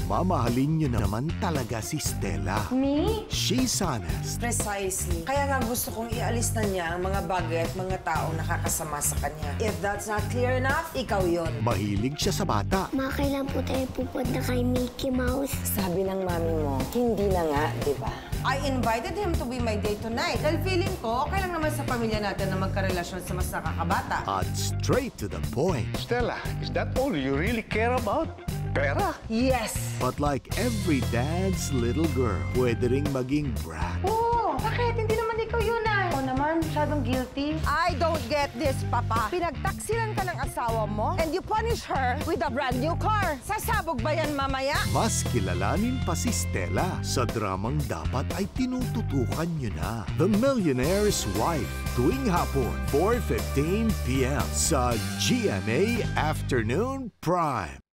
mamahalin niyo naman talaga si Stella. Me? She's honest. Precisely. Kaya nga gusto kong ialis na niya ang mga bagay at mga taong nakakasama sa kanya. If that's not clear enough, ikaw yon. Mahilig siya sa bata. Ma, kailan po tayo pupunta kay Mickey Mouse? Sabi ng mami mo, hindi na nga, di ba? I invited him to be my date tonight. Dahil feeling ko, okay lang naman sa pamilya natin na magkarelasyon sa mas nakakabata. At straight to the point. Stella, is that all you really care about? Pera? Yes! But like every dad's little girl, pwede ring maging brat. Oo, bakit? Hindi naman ikaw yun O naman, masyadong guilty. I don't get this, Papa. Pinagtaksilan ka ng asawa mo and you punish her with a brand new car. Sasabog ba yan mamaya? Mas kilalanin pa si Stella sa dramang dapat ay tinututukan niyo na. The Millionaire's Wife, tuwing hapon, 4:15 p.m. sa GMA Afternoon Prime.